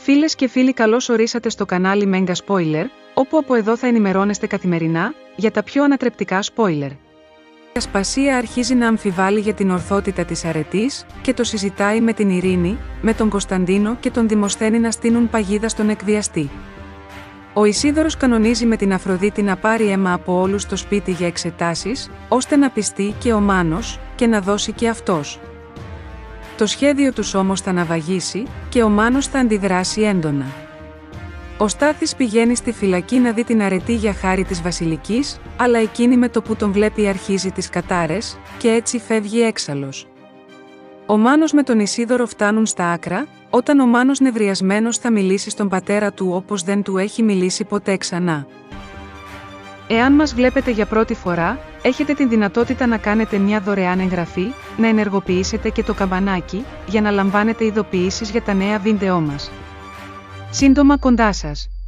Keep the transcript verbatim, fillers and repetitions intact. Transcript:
Φίλες και φίλοι, καλώς ορίσατε στο κανάλι Mega Spoiler, όπου από εδώ θα ενημερώνεστε καθημερινά για τα πιο ανατρεπτικά spoiler. Η Ασπασία αρχίζει να αμφιβάλλει για την ορθότητα της αρετής και το συζητάει με την Ειρήνη, με τον Κωνσταντίνο και τον Δημοσθένη να στείλουν παγίδα στον εκβιαστή. Ο Ισίδωρος κανονίζει με την Αφροδίτη να πάρει αίμα από όλους στο σπίτι για εξετάσεις, ώστε να πιστεί και ο Μάνος και να δώσει και αυτός. Το σχέδιο τους όμως θα ναυαγίσει και ο Μάνος θα αντιδράσει έντονα. Ο Στάθης πηγαίνει στη φυλακή να δει την αρετή για χάρη της Βασιλικής, αλλά εκείνη με το που τον βλέπει αρχίζει τις κατάρες και έτσι φεύγει έξαλλος. Ο Μάνος με τον Ισίδωρο φτάνουν στα άκρα, όταν ο Μάνος νευριασμένος θα μιλήσει στον πατέρα του όπως δεν του έχει μιλήσει ποτέ ξανά. Εάν μας βλέπετε για πρώτη φορά, έχετε την δυνατότητα να κάνετε μια δωρεάν εγγραφή, να ενεργοποιήσετε και το καμπανάκι, για να λαμβάνετε ειδοποιήσεις για τα νέα βίντεό μας. Σύντομα κοντά σας.